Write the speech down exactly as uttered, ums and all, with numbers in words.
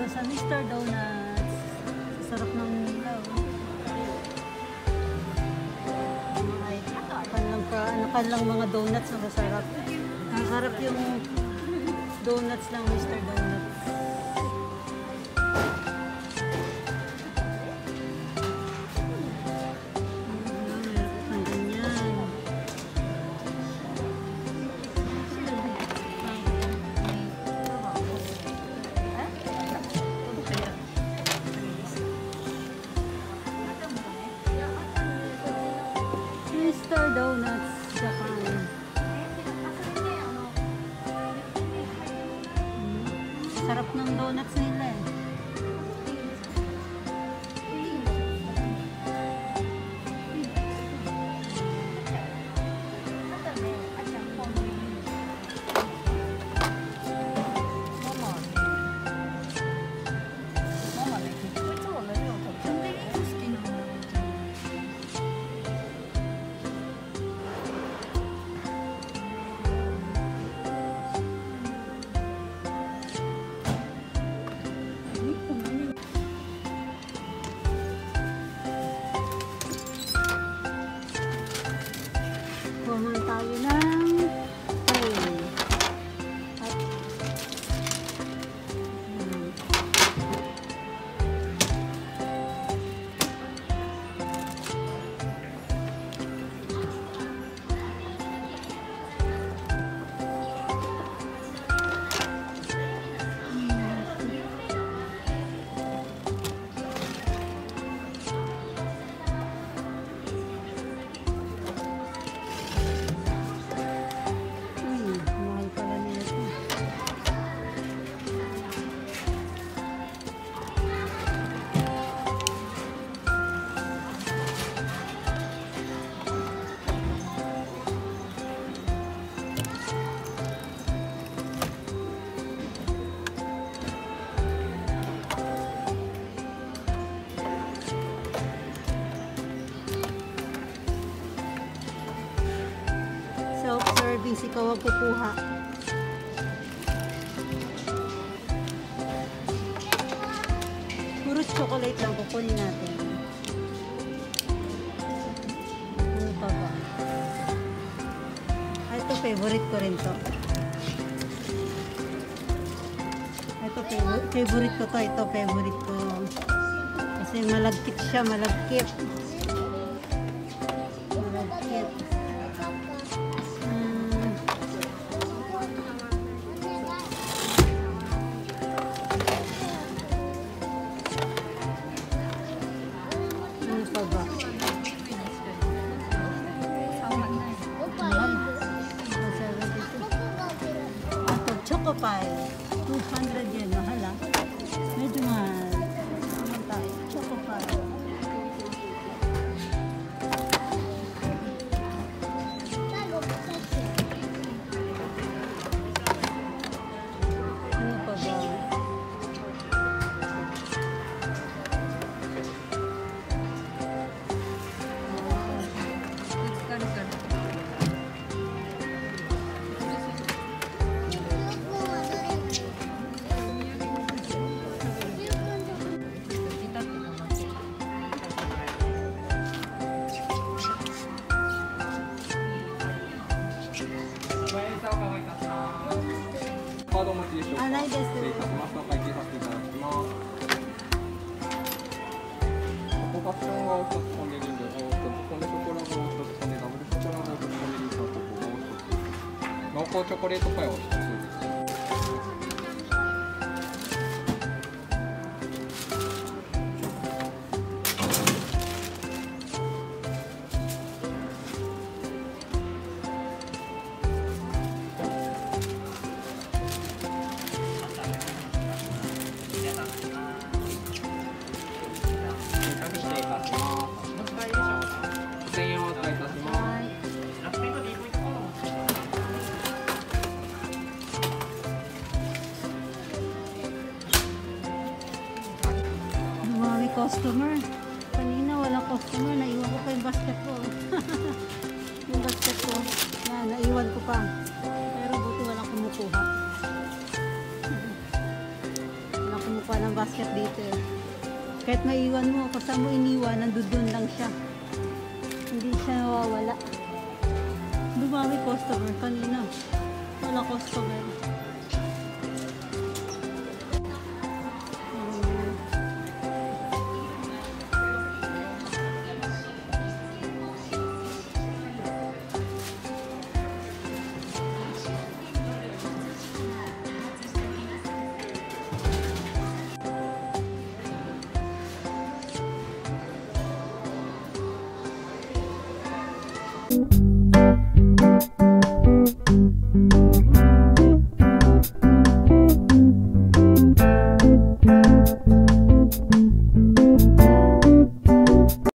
sa Mister Donuts. Sarap ng ilaw. Ay, kanilang, kanilang mga donuts na masarap. Ang harap yung donuts ng Mister Donuts. Mister Donuts Japan. Sarap ng donuts nila eh. Kumain tayo ng plain. At hmm. Self-service, ikaw ang kukuha. Puro chocolate lang kukunin natin. Ano pa ba? Ay, ito favorite ko rin to. Ito favorite ko to. Ito favorite ko. Kasi malagkit siya, malagkit. Malagkit. Choco pie, two hundred yen, mahal ah. Medyo mahal. Naman tayo, choco pie. Ano pa ba? Alay desu. 濃厚チョコレートパイをひとつ。 Customer. Kanina walang customer. Naiwan ko pa yung basket ko. Yung basket ko. Yan, naiwan ko pa. Pero buti walang kumukuha. Walang kumukuha. nagkukuha ng basket dito eh. Kahit maiwan mo, kung saan mo iniwan, nandun lang siya. Hindi siya nawawala. Dumami customer kanina. Wala customer.